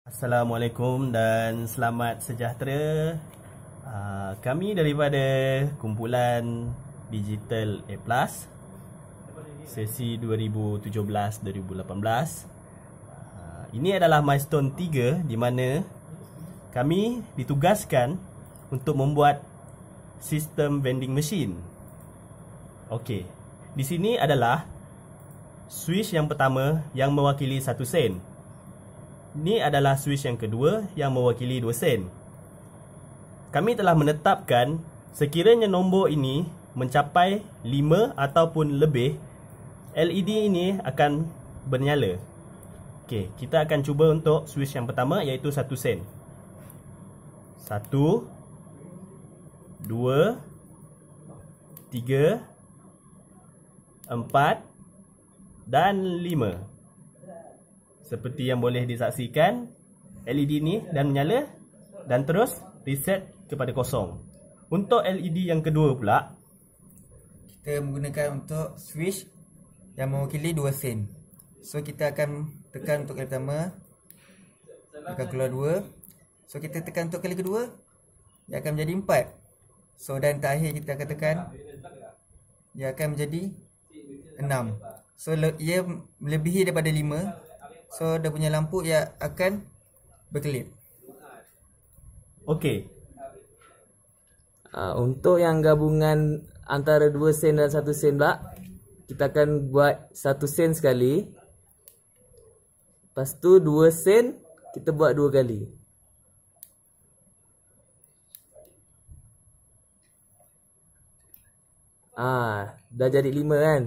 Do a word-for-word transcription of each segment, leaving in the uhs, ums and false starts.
Assalamualaikum dan selamat sejahtera. uh, Kami daripada kumpulan Digital A plus, sesi dua ribu tujuh belas dua ribu lapan belas. uh, Ini adalah milestone tiga di mana kami ditugaskan untuk membuat sistem vending machine. Okey, di sini adalah switch yang pertama yang mewakili satu sen. Ini adalah switch yang kedua yang mewakili dua sen. Kami telah menetapkan sekiranya nombor ini mencapai lima ataupun lebih, L E D ini akan bernyala. Okey, kita akan cuba untuk switch yang pertama iaitu satu sen. Satu, dua, tiga, empat dan lima. Seperti yang boleh disaksikan, L E D ni dan menyala dan terus reset kepada kosong. Untuk L E D yang kedua pula, kita menggunakan untuk switch yang mewakili dua sen. So kita akan tekan untuk kali pertama, akan keluar dua. So kita tekan untuk kali kedua, dia akan menjadi empat. So dan terakhir kita akan tekan, dia akan menjadi enam. So ia melebihi daripada lima. So dia punya lampu ia akan berkelip. okey. Uh, untuk yang gabungan antara dua sen dan satu sen pula, kita akan buat satu sen sekali. Lepas tu dua sen kita buat dua kali. Ah, dah jadi lima kan?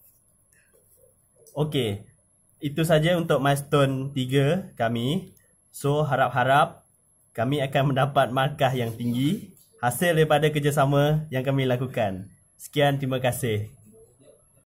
Okey. Itu saja untuk milestone tiga kami. So harap-harap kami akan mendapat markah yang tinggi hasil daripada kerjasama yang kami lakukan. Sekian, terima kasih.